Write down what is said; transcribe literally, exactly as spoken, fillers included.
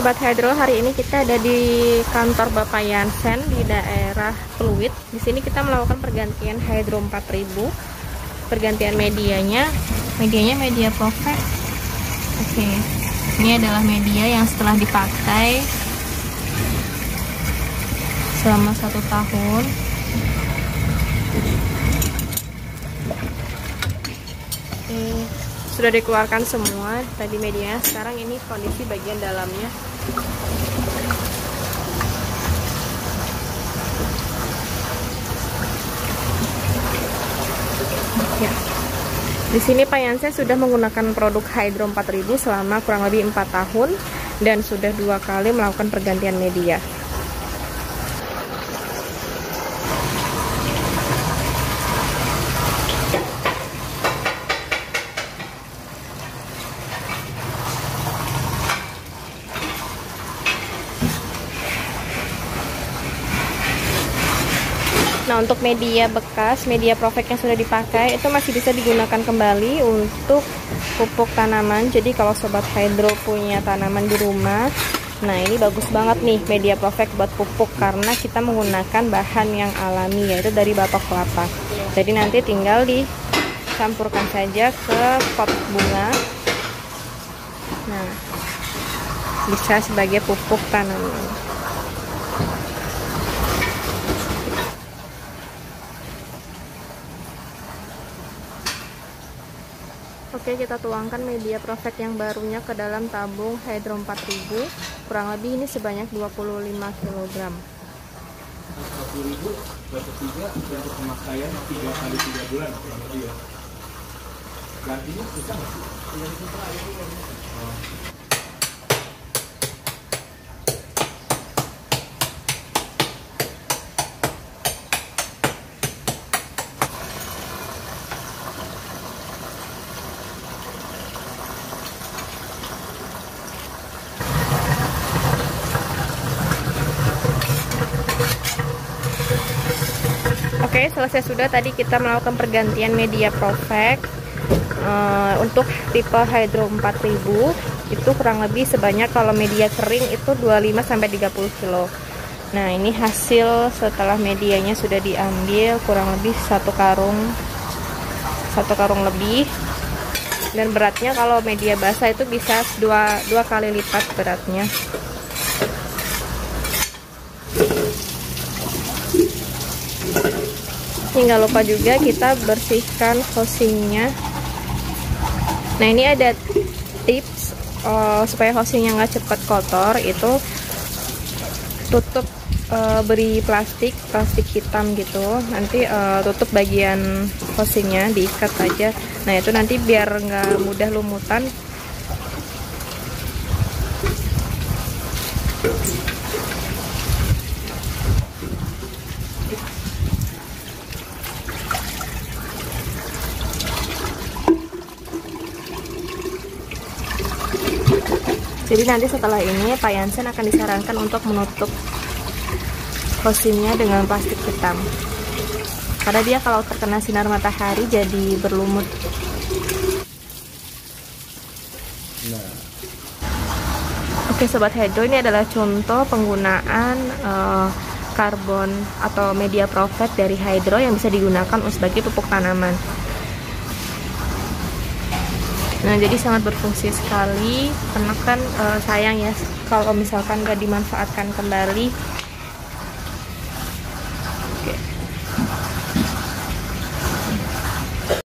Sobat Hydro, hari ini kita ada di kantor Bapak Yansen di daerah Pluit. Di sini kita melakukan pergantian Hydro empat ribu. Pergantian medianya, medianya media Profek. Oke, ini adalah media yang setelah dipakai selama satu tahun. Oke, sudah dikeluarkan semua tadi medianya. Sekarang ini kondisi bagian dalamnya. Ya. Di sini Pak Yansen sudah menggunakan produk Hydro empat ribu selama kurang lebih empat tahun dan sudah dua kali melakukan pergantian media. Nah, untuk media bekas, media Profek yang sudah dipakai itu masih bisa digunakan kembali untuk pupuk tanaman. Jadi kalau Sobat Hydro punya tanaman di rumah, nah ini bagus banget nih media Profek buat pupuk karena kita menggunakan bahan yang alami, yaitu dari batok kelapa. Jadi nanti tinggal dicampurkan saja ke pot bunga. Nah, bisa sebagai pupuk tanaman. Oke, kita tuangkan media Profek yang barunya ke dalam tabung Hydro empat ribu. Kurang lebih ini sebanyak dua puluh lima kilogram. dua puluh ribu dapat tiga untuk pemakaian tiga kali tiga bulan kurang lebih ya. Gantinya susah nggak sih? Oh. Oke, selesai sudah tadi kita melakukan pergantian media Profek uh, untuk tipe Hydro empat ribu. Itu kurang lebih sebanyak, kalau media kering itu dua puluh lima sampai tiga puluh kilo. Nah, ini hasil setelah medianya sudah diambil, kurang lebih satu karung satu karung lebih. Dan beratnya kalau media basah itu bisa dua, dua kali lipat beratnya. Nggak lupa juga kita bersihkan housingnya. Nah, ini ada tips uh, supaya housingnya nggak cepat kotor. Itu tutup, uh, beri plastik plastik hitam gitu, nanti uh, tutup bagian housingnya, diikat aja. Nah, itu nanti biar nggak mudah lumutan. Jadi nanti setelah ini Pak Yansen akan disarankan untuk menutup housingnya dengan plastik hitam, karena dia kalau terkena sinar matahari jadi berlumut. Nah. Oke Sobat Hydro, ini adalah contoh penggunaan uh, karbon atau media Profek dari Hydro yang bisa digunakan sebagai pupuk tanaman. Nah, jadi sangat berfungsi sekali, karena kan e, sayang ya kalau misalkan gak dimanfaatkan kembali.